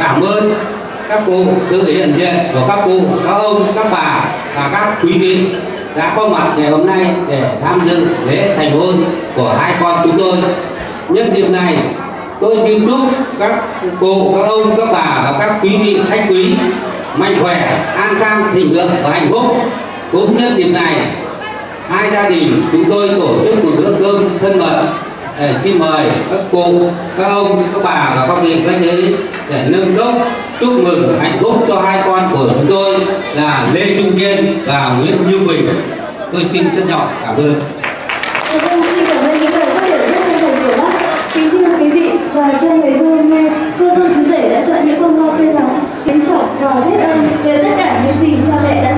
cảm ơn các cô, sự hiện diện của các cô, các ông, các bà và các quý vị đã có mặt ngày hôm nay để tham dự lễ thành hôn của hai con chúng tôi. Nhân dịp này, tôi xin chúc các cô, các ông, các bà và các quý vị khách quý mạnh khỏe, an khang, thịnh vượng và hạnh phúc. Cũng nhân dịp này, hai gia đình chúng tôi tổ chức một bữa cơm thân mật. Xin mời các cô, các ông, các bà và các vị khách đến để nâng cốc chúc mừng hạnh phúc cho hai con của chúng tôi là Lê Trung Kiên và Nguyễn Như Quỳnh. Tôi xin trân trọng cảm ơn. Xin cảm ơn những lời phát biểu rất chân thành của bác. Kính thưa quý vị, và trong ngày hôm nay, cô dâu chú rể đã chọn những bông hoa tươi nắng, kính trọng và biết ơn về tất cả những gì cha mẹ đã